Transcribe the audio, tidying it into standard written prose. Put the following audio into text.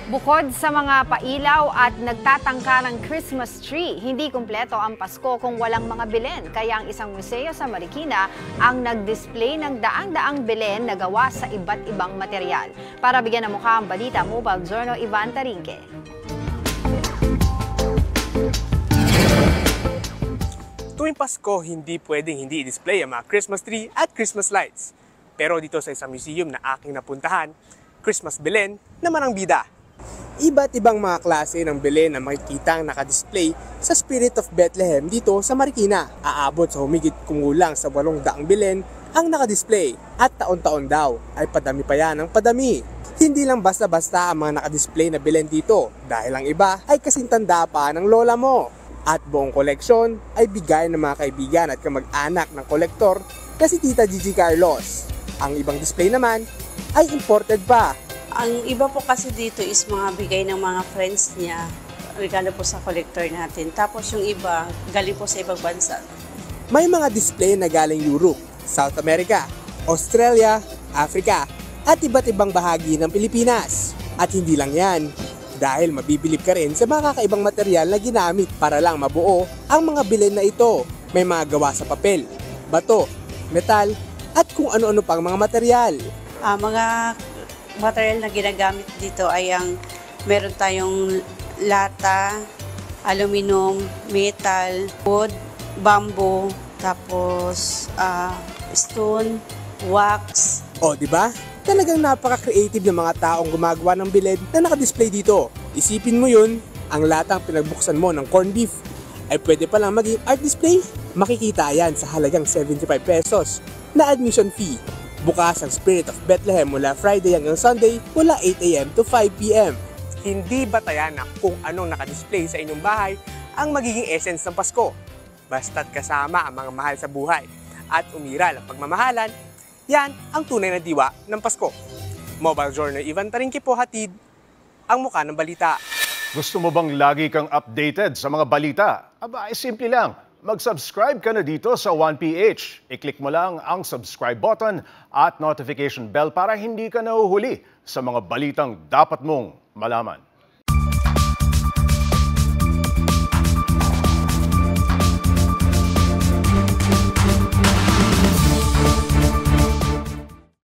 Bukod sa mga pailaw at nagtatangkarang Christmas tree, hindi kumpleto ang Pasko kung walang mga Belen. Kaya ang isang museo sa Marikina ang nag-display ng daang-daang Belen na gawa sa iba't ibang material. Para bigyan ng mukha ang balita, Mobile Journal Ivan Tarinque. Tuwing Pasko, hindi pwedeng hindi i-display ang mga Christmas tree at Christmas lights. Pero dito sa isang museum na aking napuntahan, Christmas Belen naman ang bida. Iba't ibang mga klase ng Belen na makikita ang nakadisplay sa Spirit of Bethlehem dito sa Marikina. Aabot sa humigit kumulang sa 800 Belen ang nakadisplay at taon-taon daw ay padami pa yan ang padami. Hindi lang basta-basta ang mga nakadisplay na Belen dito dahil ang iba ay kasintanda pa ng lola mo. At buong koleksyon ay bigay ng mga kaibigan at kamag-anak ng kolektor na si Tita Gigi Carlos. Ang ibang display naman ay imported pa. Ang iba po kasi dito is mga bigay ng mga friends niya, regalo po sa collector natin. Tapos yung iba, galing po sa ibang bansa. May mga display na galing Europe, South America, Australia, Africa, at iba't ibang bahagi ng Pilipinas. At hindi lang yan, dahil mabibilib ka rin sa mga kakaibang material na ginamit para lang mabuo ang mga Belen na ito. May mga gawa sa papel, bato, metal, at kung ano-ano pang mga material. Mga material na ginagamit dito ay ang meron tayong lata, aluminum, metal, wood, bamboo, tapos stone, wax. O, di ba? Talagang napaka-creative ng mga taong gumagawa ng Belen na nakadisplay dito. Isipin mo yun, ang latang pinagbuksan mo ng corned beef ay pwede palang maging art display. Makikita yan sa halagang 75 pesos na admission fee. Bukas ang Spirit of Bethlehem mula Friday hanggang Sunday mula 8 a.m. to 5 p.m. Hindi batayan na kung anong nakadisplay sa inyong bahay ang magiging essence ng Pasko. Basta't kasama ang mga mahal sa buhay at umiral ang pagmamahalan, yan ang tunay na diwa ng Pasko. Mobile Journal Ivan Tarinque po, hatid ang mukha ng balita. Gusto mo bang lagi kang updated sa mga balita? Aba, ay simple lang. Mag-subscribe ka na dito sa 1PH. I-click mo lang ang subscribe button at notification bell para hindi ka nahuhuli sa mga balitang dapat mong malaman.